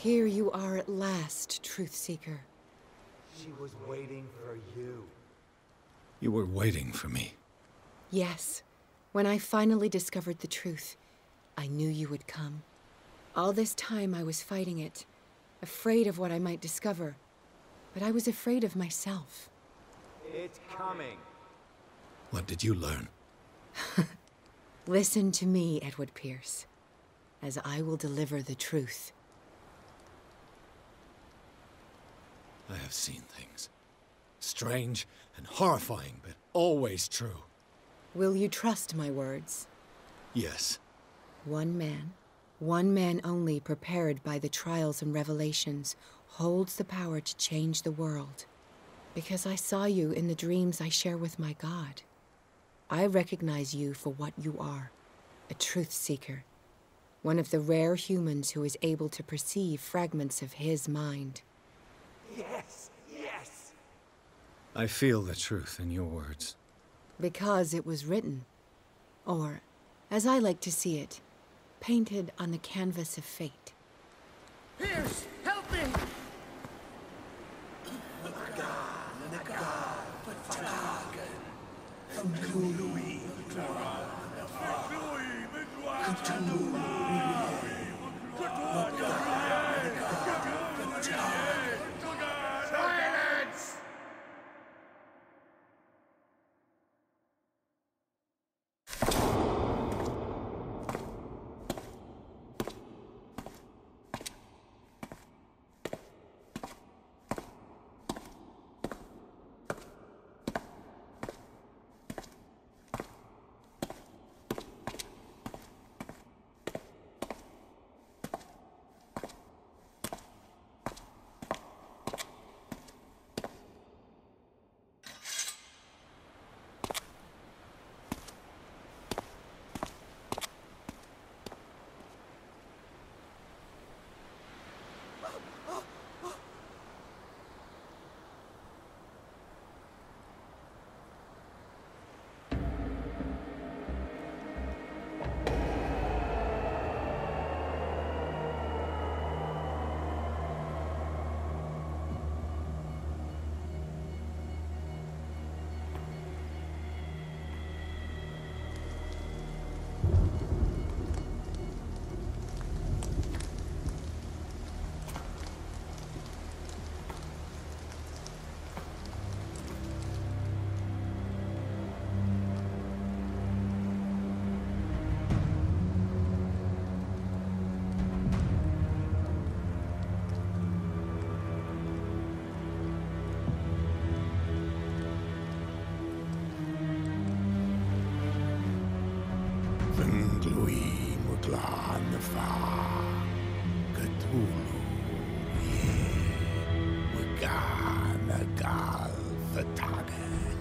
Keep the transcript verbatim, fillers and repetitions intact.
Here you are at last, Truth Seeker. She was waiting for you. You were waiting for me. Yes. When I finally discovered the truth, I knew you would come. All this time I was fighting it, afraid of what I might discover. But I was afraid of myself. It's coming. What did you learn? Listen to me, Edward Pierce, as I will deliver the truth. I have seen things. Strange and horrifying, but always true. Will you trust my words? Yes. One man, one man only prepared by the trials and revelations, holds the power to change the world. Because I saw you in the dreams I share with my God. I recognize you for what you are, a truth seeker. One of the rare humans who is able to perceive fragments of his mind. Yes, yes! I feel the truth in your words. Because it was written. Or, as I like to see it, painted on the canvas of fate. Pierce, help me! Silence! Cthulhu, yeah, we're gonna go for target.